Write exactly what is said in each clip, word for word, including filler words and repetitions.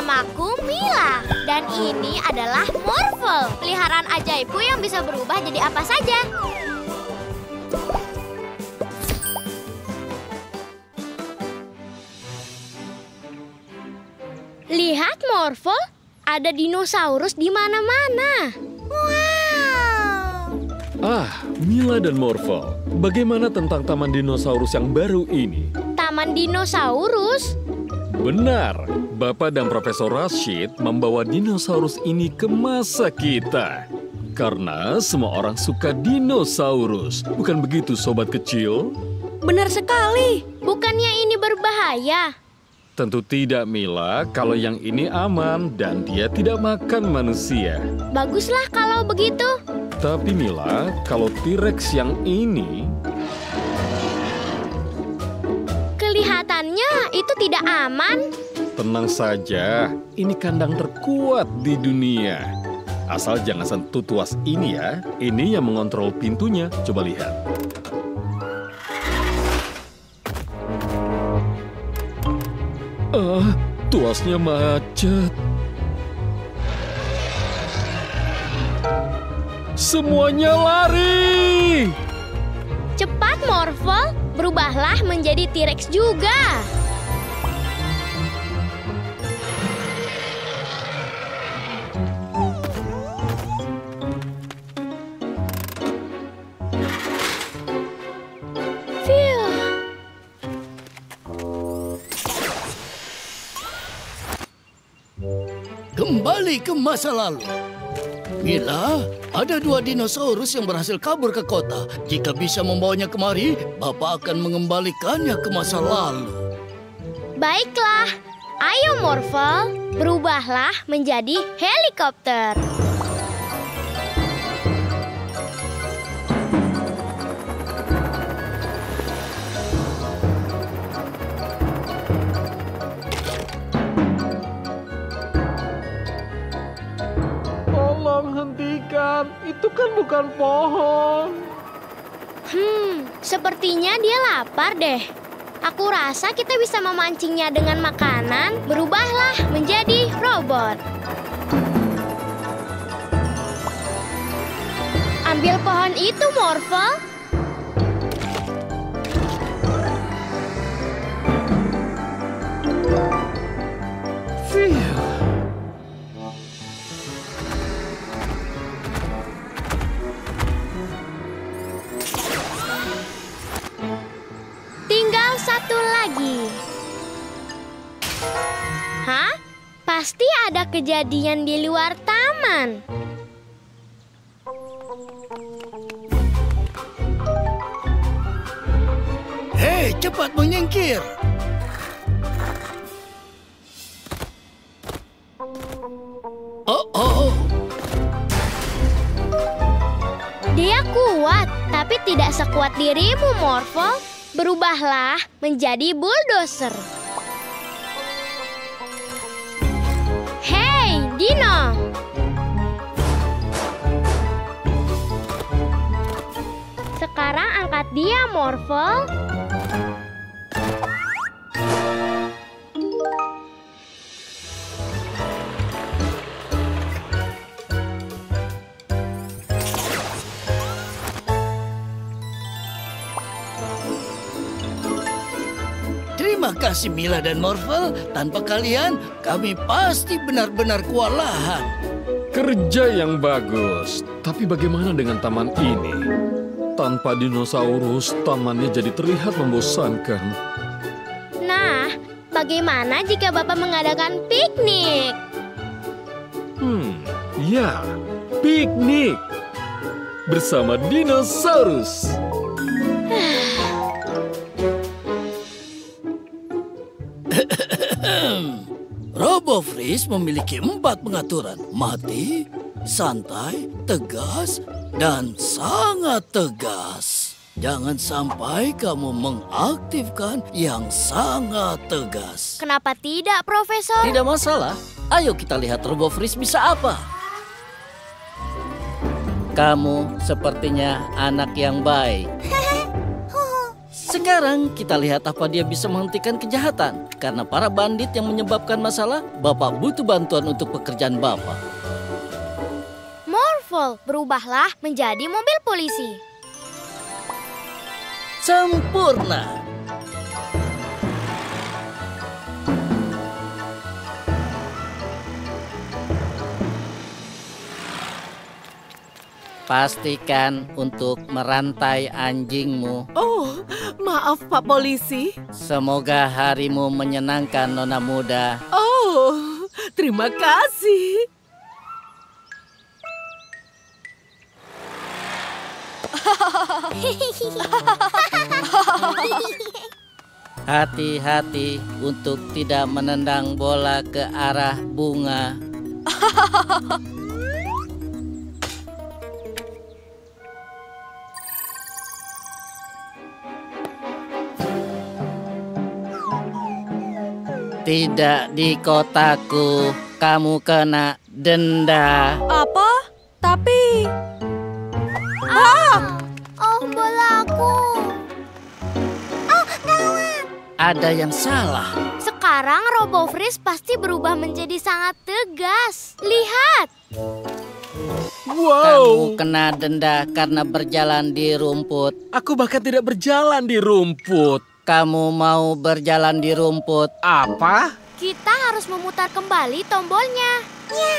Namaku Mila, dan ini adalah Morphle, peliharaan ajaibku yang bisa berubah jadi apa saja. Lihat, Morphle, ada dinosaurus di mana-mana. Wow! Ah, Mila dan Morphle, bagaimana tentang taman dinosaurus yang baru ini? Taman dinosaurus? Benar, Bapak dan Profesor Rashid membawa dinosaurus ini ke masa kita. Karena semua orang suka dinosaurus, bukan begitu sobat kecil? Benar sekali, bukannya ini berbahaya? Tentu tidak, Mila, kalau yang ini aman dan dia tidak makan manusia. Baguslah kalau begitu. Tapi Mila, kalau T-Rex yang ini... Kelihatannya itu tidak aman. Tenang saja, ini kandang terkuat di dunia. Asal jangan sentuh tuas ini ya. Ini yang mengontrol pintunya. Coba lihat. Ah, tuasnya macet. Semuanya lari! Cepat, Morphle, berubahlah menjadi T-Rex juga. Phew. Kembali ke masa lalu. Mila, ada dua dinosaurus yang berhasil kabur ke kota. Jika bisa membawanya kemari, Bapak akan mengembalikannya ke masa lalu. Baiklah, ayo Morphle, berubahlah menjadi helikopter. Hentikan, itu kan bukan pohon. Hmm, sepertinya dia lapar deh. Aku rasa kita bisa memancingnya dengan makanan. Berubahlah menjadi robot. Ambil pohon itu, Morphle. Satu lagi. Hah? Pasti ada kejadian di luar taman. Hei, cepat menyingkir. Oh, oh. Dia kuat, tapi tidak sekuat dirimu, Morphle. Berubahlah menjadi bulldozer. Hei, Dino! Sekarang angkat dia, Morphle. Terima kasih Mila dan Morphle. Tanpa kalian, kami pasti benar-benar kewalahan. Kerja yang bagus. Tapi bagaimana dengan taman ini? Tanpa dinosaurus, tamannya jadi terlihat membosankan. Nah, bagaimana jika Bapak mengadakan piknik? Hmm, ya, piknik. Bersama dinosaurus. RoboFreeze memiliki empat pengaturan. Mati, santai, tegas, dan sangat tegas. Jangan sampai kamu mengaktifkan yang sangat tegas. Kenapa tidak, Profesor? Tidak masalah. Ayo kita lihat RoboFreeze bisa apa. Kamu sepertinya anak yang baik. Sekarang kita lihat apa dia bisa menghentikan kejahatan. Karena para bandit yang menyebabkan masalah, Bapak butuh bantuan untuk pekerjaan Bapak. Morphle, berubahlah menjadi mobil polisi. Sempurna. Pastikan untuk merantai anjingmu. Oh, maaf Pak Polisi. Semoga harimu menyenangkan, Nona Muda. Oh, terima kasih. Hati-hati untuk tidak menendang bola ke arah bunga. Tidak di kotaku, kamu kena denda. Apa? Tapi... Oh, bolaku. Oh, gawat. Ada yang salah. Sekarang Robo Freeze pasti berubah menjadi sangat tegas. Lihat. Kamu kena denda karena berjalan di rumput. Aku bahkan tidak berjalan di rumput. Kamu mau berjalan di rumput? Apa? Kita harus memutar kembali tombolnya. Ya.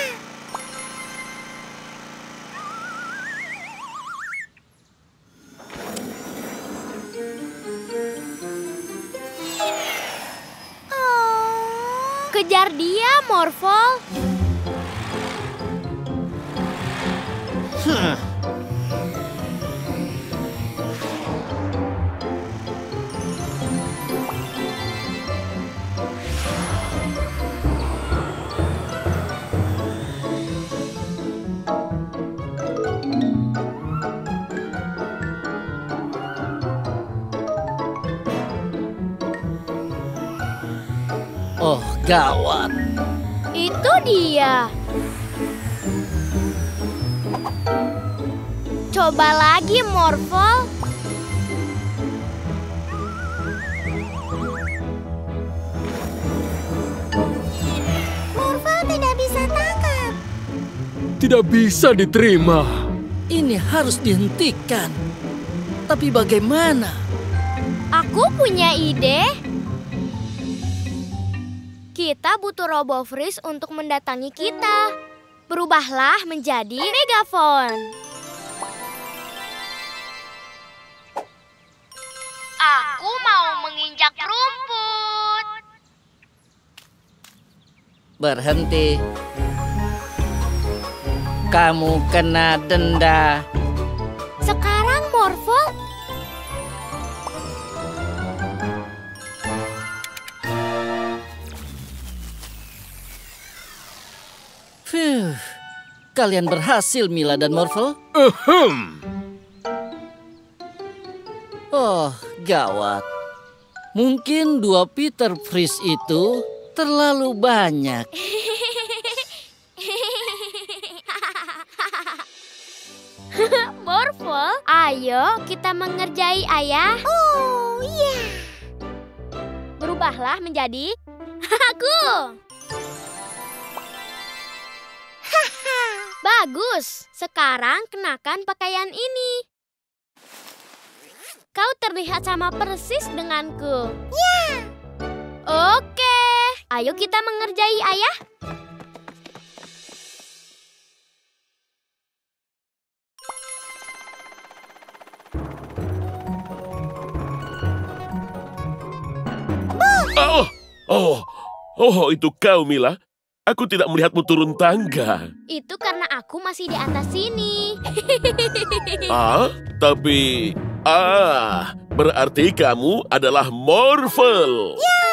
Kejar dia, Morphle. Huh. Oh, gawat. Itu dia. Coba lagi, Morphle. Morphle tidak bisa tangkap. Tidak bisa diterima. Ini harus dihentikan. Tapi bagaimana? Aku punya ide. Kita butuh Robo Freeze untuk mendatangi kita. Berubahlah menjadi megafon. Aku mau menginjak rumput. Berhenti. Kamu kena denda. Sekarang Morphle. Fuh, kalian berhasil, Mila dan Morphle. Ahem. Oh, gawat. Mungkin dua Peter Freeze itu terlalu banyak. Morphle, ayo kita mengerjai ayah. Oh, iya. Yeah. Berubahlah menjadi aku. Bagus. Sekarang kenakan pakaian ini. Kau terlihat sama persis denganku. Ya. Oke. Ayo kita mengerjai ayah. Oh, oh, oh, itu kau, Mila. Aku tidak melihatmu turun tangga. Itu karena aku masih di atas sini. Ah, tapi... Ah, berarti kamu adalah Morphle. Ya.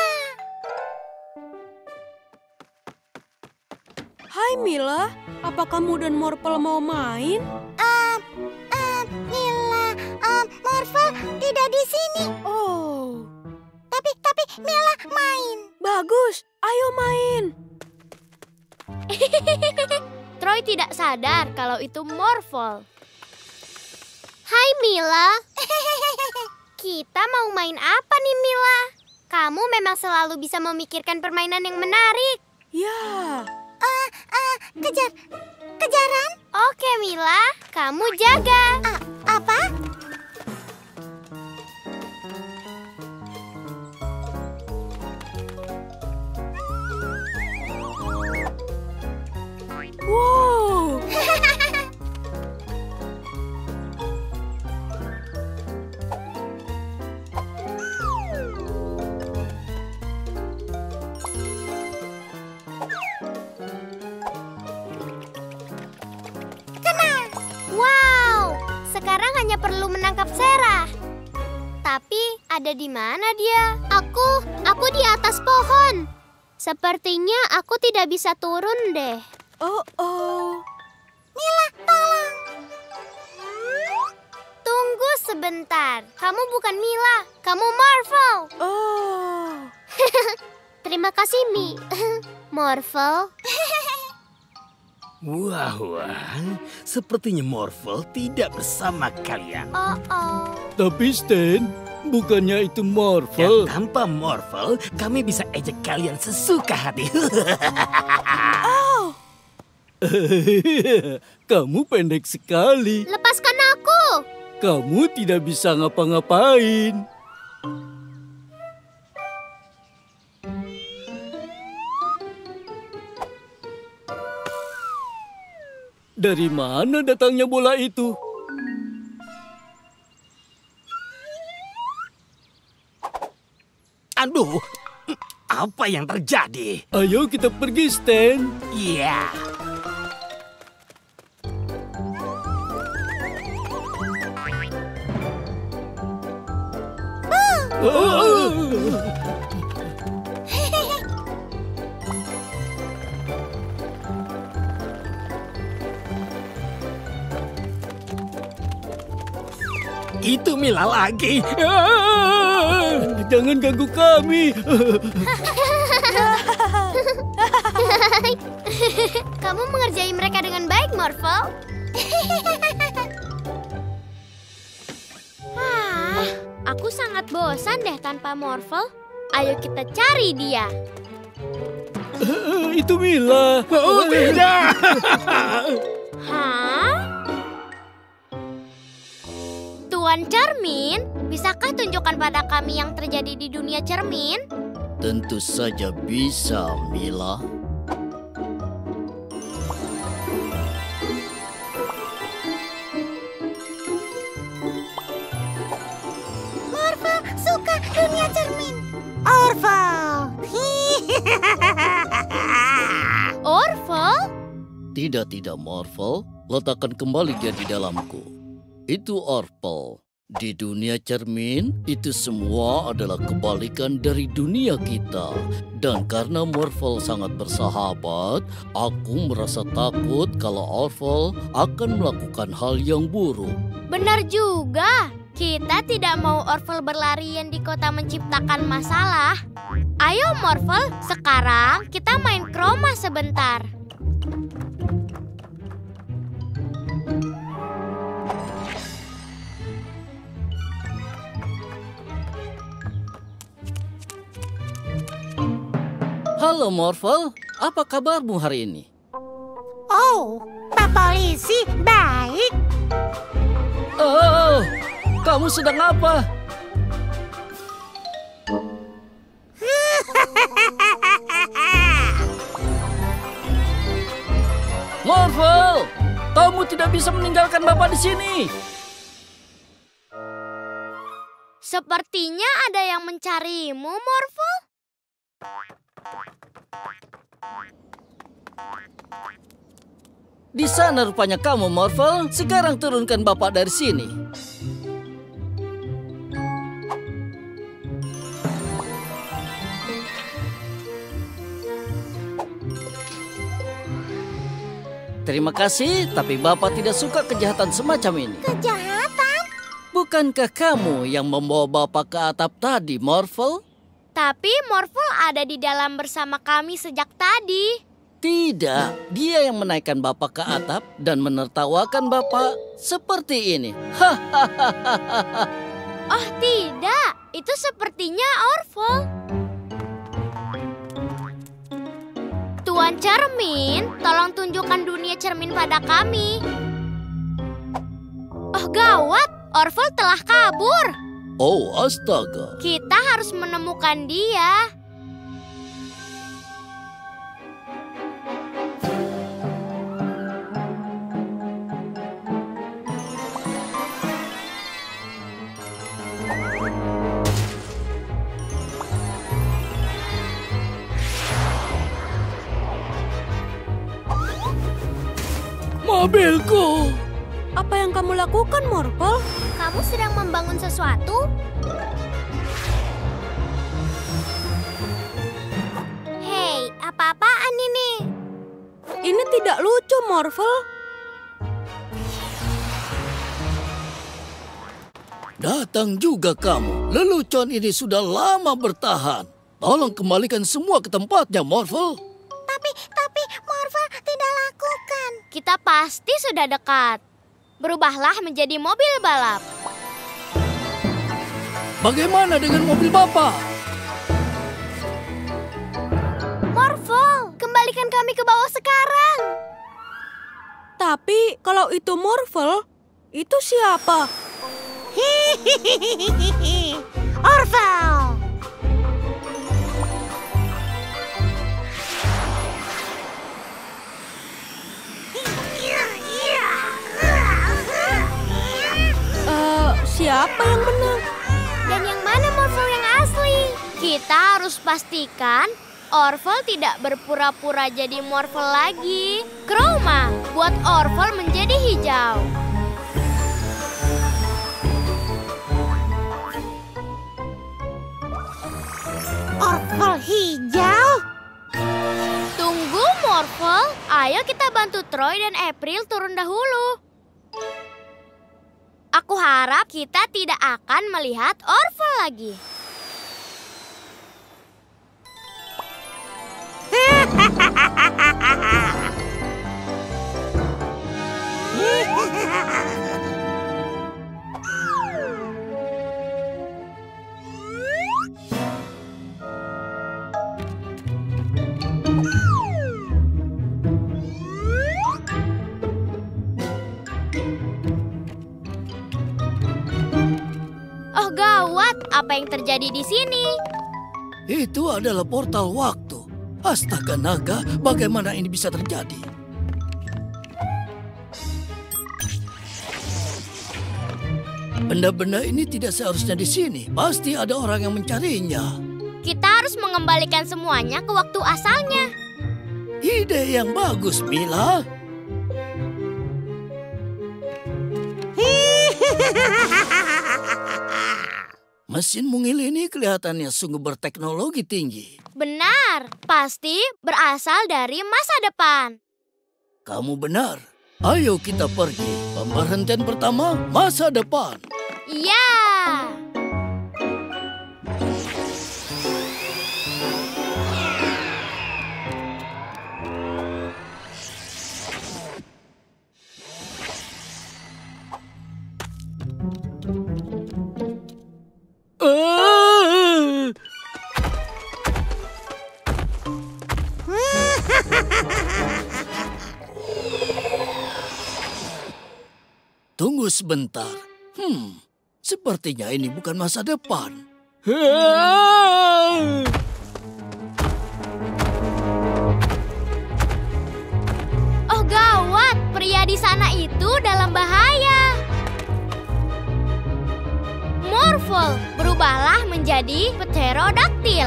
Hai Mila, apa kamu dan Morphle mau main? Um, um, Mila, um, Morphle tidak di sini. Oh. Tapi, tapi Mila main. Bagus, ayo main. Troy tidak sadar kalau itu Morphle. Hai Mila. Kita mau main apa nih, Mila? Kamu memang selalu bisa memikirkan permainan yang menarik. Ya. Uh, uh, kejar, kejaran? Oke, Mila. Kamu jaga. Uh, apa? Wow. Wow, sekarang hanya perlu menangkap Sarah. Tapi ada di mana dia? Aku, aku di atas pohon. Sepertinya aku tidak bisa turun deh. Oh, oh. Mila, tolong. Tunggu sebentar. Kamu bukan Mila, kamu Marvel. Oh. Terima kasih, Mi. Marvel. Wah, wah. Sepertinya Morphle tidak bersama kalian. Oh, oh. Tapi Stan, bukannya itu Dan Morphle? tanpa Morphle, kami bisa ejek kalian sesuka hati. Oh. Kamu pendek sekali. Lepaskan aku. Kamu tidak bisa ngapa-ngapain. Dari mana datangnya bola itu? Aduh, apa yang terjadi? Ayo kita pergi, Stan. Iya. Oh. Itu Mila lagi. Ah, jangan ganggu kami. Kamu mengerjai mereka dengan baik, Marvel. Ah, aku sangat bosan deh tanpa Marvel. Ayo kita cari dia. Itu Mila. Oh, tidak. Hah? Tuan Cermin, bisakah tunjukkan pada kami yang terjadi di dunia cermin? Tentu saja bisa, Mila. Morphle suka dunia cermin. Orphle. Orphle? Tidak, tidak, Morphle. Letakkan kembali dia di dalamku. Itu Orphle. Di dunia cermin, itu semua adalah kebalikan dari dunia kita. Dan karena Morphle sangat bersahabat, aku merasa takut kalau Orphle akan melakukan hal yang buruk. Benar juga. Kita tidak mau Orphle berlarian di kota menciptakan masalah. Ayo Morphle, sekarang kita main kroma sebentar. Halo Morphle, apa kabarmu hari ini? Oh, Pak Polisi, baik. Oh, kamu sedang apa? Morphle, kamu tidak bisa meninggalkan Bapak di sini. Sepertinya ada yang mencarimu, Morphle. Di sana rupanya kamu, Morphle. Sekarang turunkan Bapak dari sini. Terima kasih, tapi Bapak tidak suka kejahatan semacam ini. Kejahatan? Bukankah kamu yang membawa Bapak ke atap tadi, Morphle? Tapi Morphle ada di dalam bersama kami sejak tadi. Tidak, dia yang menaikkan Bapak ke atap dan menertawakan Bapak seperti ini. Hahaha. Oh tidak, itu sepertinya Orville. Tuan Cermin, tolong tunjukkan dunia cermin pada kami. Oh gawat, Orville telah kabur. Oh, astaga. Kita harus menemukan dia. Mobilku! Apa yang kamu lakukan, Morphle? Kamu sedang membangun sesuatu? Hei, apa-apaan ini? Ini tidak lucu, Morphle. Datang juga kamu. Lelucon ini sudah lama bertahan. Tolong kembalikan semua ke tempatnya, Morphle. Tapi, tapi Morphle tidak lakukan. Kita pasti sudah dekat. Berubahlah menjadi mobil balap. Bagaimana dengan mobil Bapak? Morphle, kembalikan kami ke bawah sekarang. Tapi kalau itu Morphle, itu siapa? Hihihihihi. Orville. Eh, siapa yang menang? Dan yang mana Morphle yang asli? Kita harus pastikan Orville tidak berpura-pura jadi Morphle lagi. Chroma, buat Orville menjadi hijau. Orville hijau? Tunggu Morphle, ayo kita bantu Troy dan April turun dahulu. Aku harap kita tidak akan melihat Orville lagi. Oh gawat, apa yang terjadi di sini? Itu adalah portal waktu. Astaga naga, bagaimana ini bisa terjadi? Benda-benda ini tidak seharusnya di sini. Pasti ada orang yang mencarinya. Kita harus mengembalikan semuanya ke waktu asalnya. Ide yang bagus, Mila. Mesin mungil ini kelihatannya sungguh berteknologi tinggi. Benar, pasti berasal dari masa depan. Kamu benar. Ayo kita pergi. Pemberhentian pertama, masa depan. Iya. Ah! Tunggu sebentar. Hmm, sepertinya ini bukan masa depan. Oh gawat, pria di sana itu dalam bahaya. Morphle, berubahlah menjadi pterodaktil.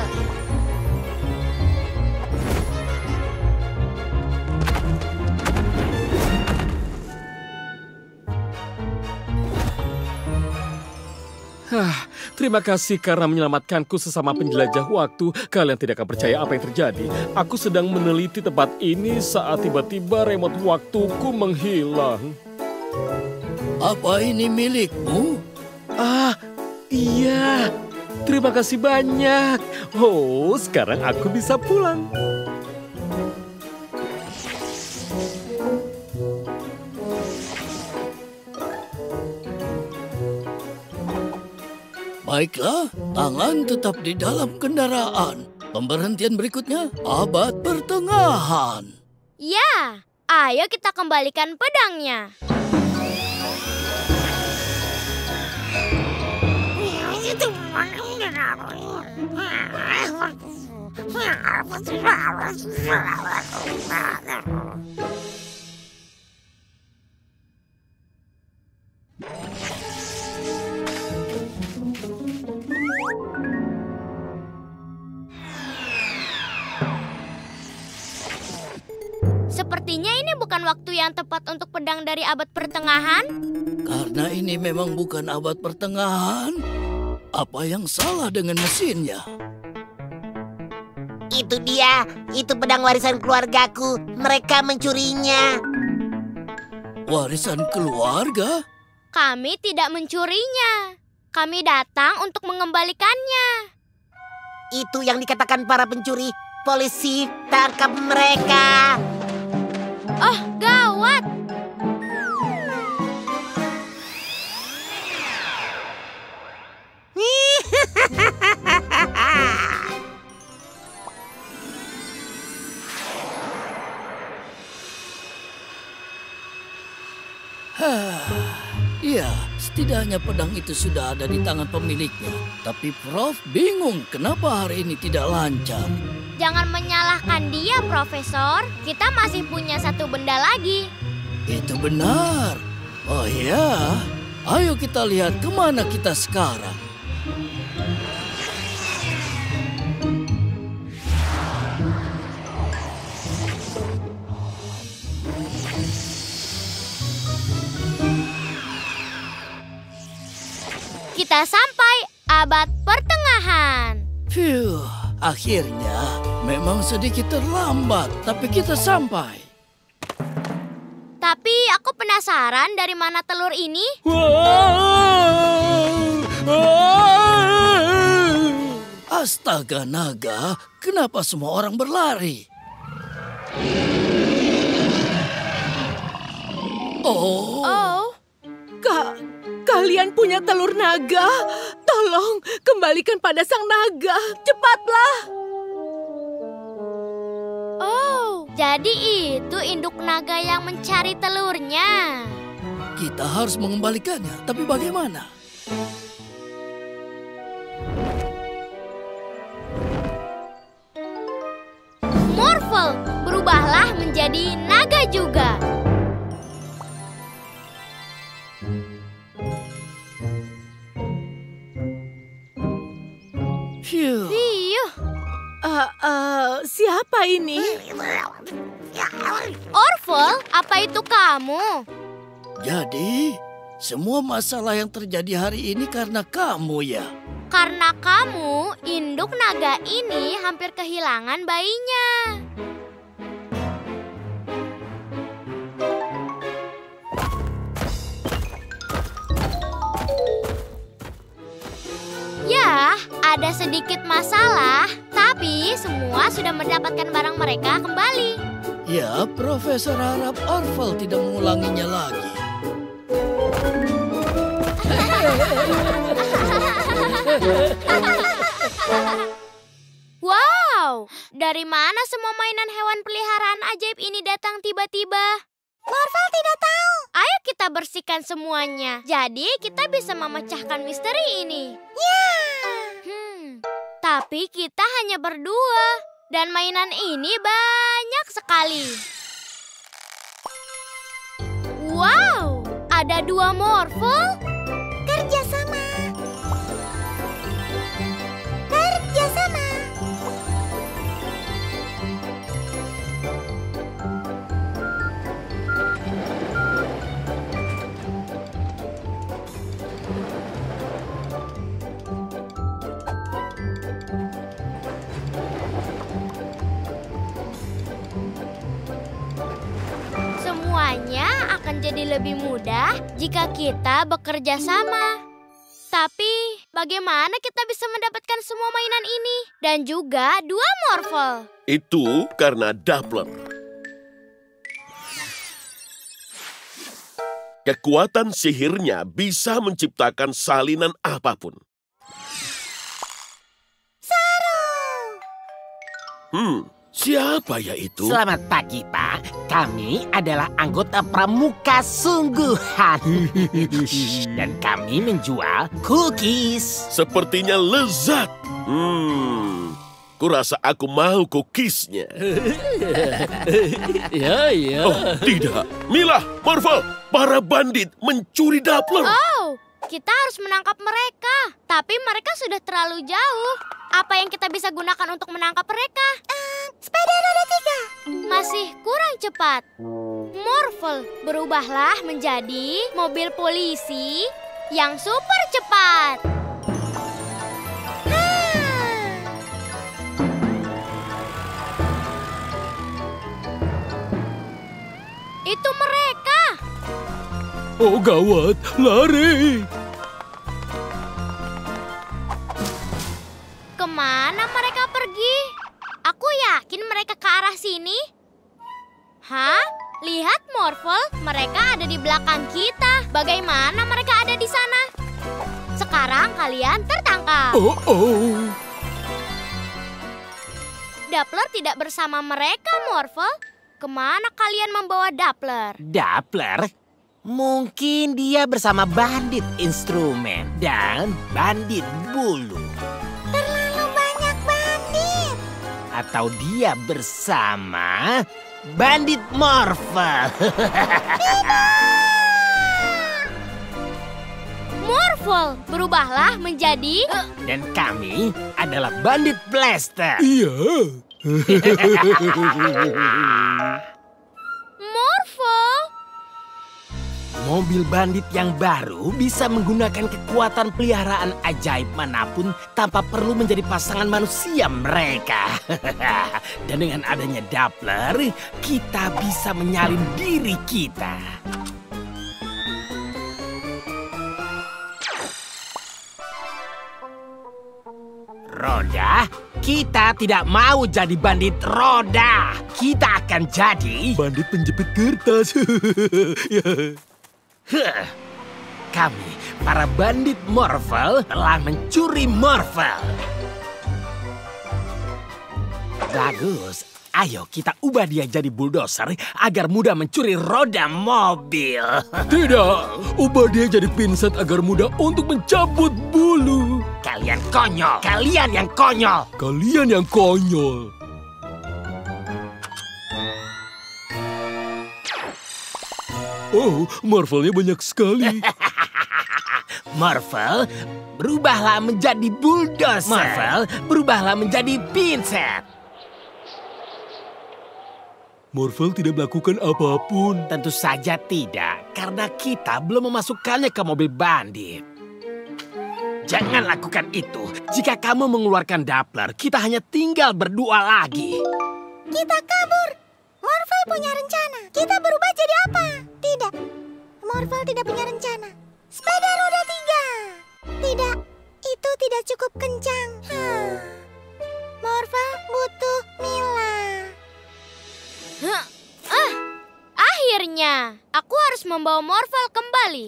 Hah, terima kasih karena menyelamatkanku sesama penjelajah waktu. Kalian tidak akan percaya apa yang terjadi. Aku sedang meneliti tempat ini saat tiba-tiba remote waktuku menghilang. Apa ini milikmu? Ah, iya. Terima kasih banyak. Oh, sekarang aku bisa pulang. Baiklah, tangan tetap di dalam kendaraan. Pemberhentian berikutnya, abad pertengahan. Ya, ayo kita kembalikan pedangnya. Sepertinya ini bukan waktu yang tepat untuk pedang dari abad pertengahan. Karena ini memang bukan abad pertengahan. Apa yang salah dengan mesinnya? Itu dia, itu pedang warisan keluargaku. Mereka mencurinya. Warisan keluarga? Kami tidak mencurinya. Kami datang untuk mengembalikannya. Itu yang dikatakan para pencuri. Polisi, tangkap mereka. Oh, gawat! Ya, setidaknya pedang itu sudah ada di tangan pemiliknya. Tapi Prof bingung kenapa hari ini tidak lancar. Jangan menyalahkan dia, Profesor. Kita masih punya satu benda lagi. Itu benar. Oh ya, ayo kita lihat kemana kita sekarang. Kita sampai abad pertengahan. Phew, akhirnya memang sedikit terlambat, tapi kita sampai. Tapi aku penasaran dari mana telur ini? Astaga naga, kenapa semua orang berlari? Oh, Oh, Kak, kalian punya telur naga? Tolong kembalikan pada sang naga, cepatlah. Oh, jadi itu induk naga yang mencari telurnya. kita harus mengembalikannya, tapi bagaimana? Morphle, berubahlah menjadi naga juga. Phew. Riuh, Uh, uh, siapa ini? Orphle, apa itu kamu? Jadi, semua masalah yang terjadi hari ini karena kamu ya? Karena kamu, induk naga ini hampir kehilangan bayinya. Ya, ada sedikit masalah, tapi semua sudah mendapatkan barang mereka kembali. Ya, Profesor harap Orphle tidak mengulanginya lagi. Wow, dari mana semua mainan hewan peliharaan ajaib ini datang tiba-tiba? Morphle tidak tahu. Ayo kita bersihkan semuanya. Jadi kita bisa memecahkan misteri ini. Ya. Hmm, tapi kita hanya berdua. Dan mainan ini banyak sekali. Wow, ada dua Morphle. Kerjasama. Kerjasama. Semuanya akan jadi lebih mudah jika kita bekerja sama. Tapi bagaimana kita bisa mendapatkan semua mainan ini? Dan juga dua Morphle. Itu karena Doppler. Kekuatan sihirnya bisa menciptakan salinan apapun. Hmm, siapa ya itu? Selamat pagi, Pak. Kami adalah anggota pramuka sungguhan. Dan kami menjual cookies. Sepertinya lezat. Hmm, kurasa aku mau cookiesnya. Ya, ya. Oh, tidak. Mila, Marvel, para bandit mencuri Doppler. Oh, kita harus menangkap mereka. Tapi mereka sudah terlalu jauh. Apa yang kita bisa gunakan untuk menangkap mereka? Uh, sepeda roda tiga. Masih kurang cepat. Morphle, berubahlah menjadi mobil polisi yang super cepat. Itu mereka. Oh gawat, lari. Kemana mereka pergi? Aku yakin mereka ke arah sini. Hah? Lihat, Morphle, mereka ada di belakang kita. Bagaimana mereka ada di sana? Sekarang kalian tertangkap. Oh, oh. Doppler tidak bersama mereka, Morphle. Kemana kalian membawa Doppler? Doppler? Mungkin dia bersama bandit instrumen dan bandit bulu. Terlalu banyak bandit. Atau dia bersama bandit Morphle. Morphle, berubahlah menjadi... Dan kami adalah bandit Blaster. Iya. Morphle. Mobil bandit yang baru bisa menggunakan kekuatan peliharaan ajaib manapun tanpa perlu menjadi pasangan manusia mereka. Dan dengan adanya Doppler, kita bisa menyalin diri kita. Roda, kita tidak mau jadi bandit roda. Kita akan jadi... Bandit penjepit kertas. Huh. Kami, para bandit Morphle, telah mencuri Morphle. Bagus. Ayo kita ubah dia jadi bulldozer agar mudah mencuri roda mobil. Tidak, ubah dia jadi pinset agar mudah untuk mencabut bulu. Kalian konyol, kalian yang konyol. Kalian yang konyol. Oh, Marvelnya banyak sekali. Morphle, berubahlah menjadi bulldozer. Morphle, berubahlah menjadi pinset. Morphle tidak melakukan apapun. Tentu saja tidak, karena kita belum memasukkannya ke mobil bandit. Jangan lakukan itu. Jika kamu mengeluarkan Doppler, kita hanya tinggal berdua lagi. Kita kabur. Morphle punya rencana. Kita berubah jadi apa? Tidak. Morphle tidak punya rencana. Sepeda roda tiga. Tidak. Itu tidak cukup kencang. Hmm. Morphle butuh Mila. Huh. Ah, akhirnya aku harus membawa Morphle kembali.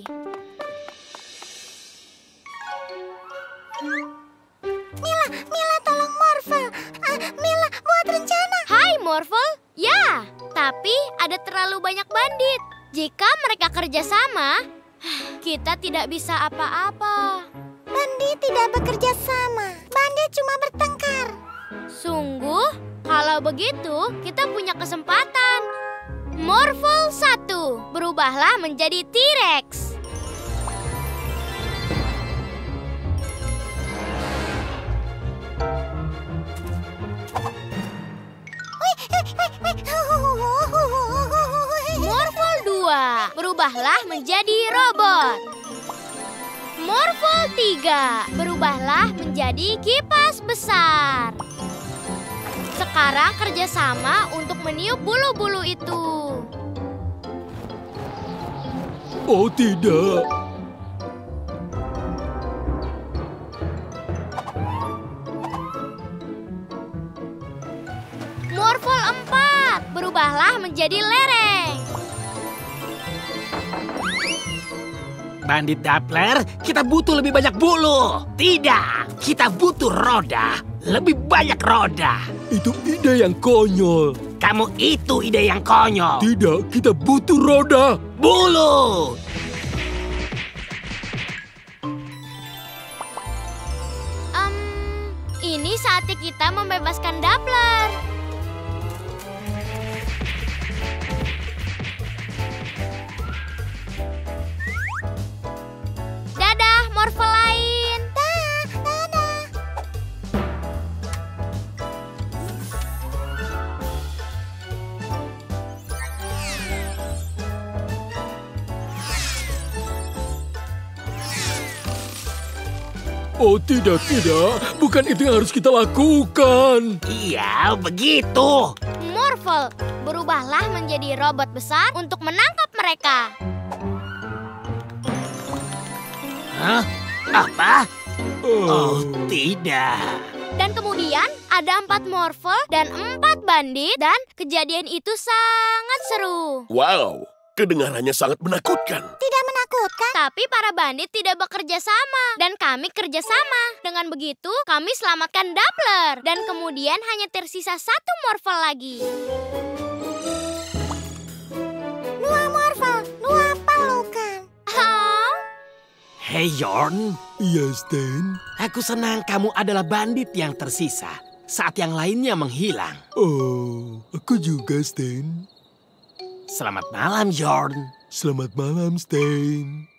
Mila, Mila tolong Morphle. Uh, Mila buat rencana. Hai Morphle. Ya, tapi ada terlalu banyak bandit. Jika mereka kerja sama, kita tidak bisa apa-apa. Bandit tidak bekerja sama. Bandit cuma bertengkar. Sungguh? Kalau begitu, kita punya kesempatan. Morphle satu, berubahlah menjadi T-Rex. Morphle dua, berubahlah menjadi robot. Morphle tiga, berubahlah menjadi kipas besar. Sekarang kerjasama untuk meniup bulu-bulu itu. Oh tidak. Morphle empat, berubahlah menjadi lereng. Bandit Doppler, kita butuh lebih banyak bulu. Tidak, kita butuh roda. lebih banyak roda. Itu ide yang konyol. Kamu itu ide yang konyol. Tidak, kita butuh roda. Bulu! Um, ini saatnya kita membebaskan Doppler. Dadah, Morphle lain. Dah, dadah. Oh tidak, tidak. Bukan itu yang harus kita lakukan. Iya, begitu. Morphle, berubahlah menjadi robot besar untuk menangkap mereka. Hah? Apa? Oh, tidak. Dan kemudian ada empat Morphle dan empat bandit dan kejadian itu sangat seru. Wow, kedengarannya sangat menakutkan. Tidak menakutkan. Tapi para bandit tidak bekerja sama dan kami kerja sama. Dengan begitu kami selamatkan Doppler dan kemudian hanya tersisa satu Morphle lagi. Dua Morphle, dua pelukan. Oh. Hei Yorn, Iya, Stan. aku senang kamu adalah bandit yang tersisa saat yang lainnya menghilang. Oh, aku juga, Stan. Selamat malam, Yorn. Selamat malam, Stan.